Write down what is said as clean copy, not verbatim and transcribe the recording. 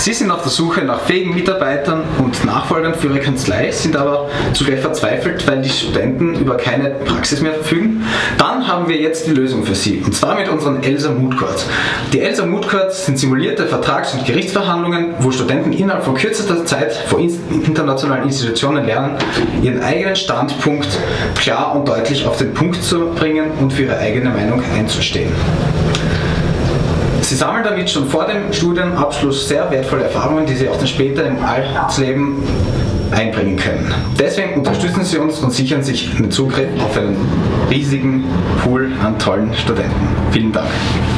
Sie sind auf der Suche nach fähigen Mitarbeitern und Nachfolgern für Ihre Kanzlei, sind aber zugleich verzweifelt, weil die Studenten über keine Praxis mehr verfügen. Dann haben wir jetzt die Lösung für Sie, und zwar mit unseren ELSA Moot Courts. Die ELSA Moot Courts sind simulierte Vertrags- und Gerichtsverhandlungen, wo Studenten innerhalb von kürzester Zeit vor internationalen Institutionen lernen, ihren eigenen Standpunkt klar und deutlich auf den Punkt zu bringen und für ihre eigene Meinung einzustehen. Sie sammeln damit schon vor dem Studienabschluss sehr wertvolle Erfahrungen, die Sie auch dann später im Alltagsleben einbringen können. Deswegen unterstützen Sie uns und sichern sich einen Zugriff auf einen riesigen Pool an tollen Studenten. Vielen Dank.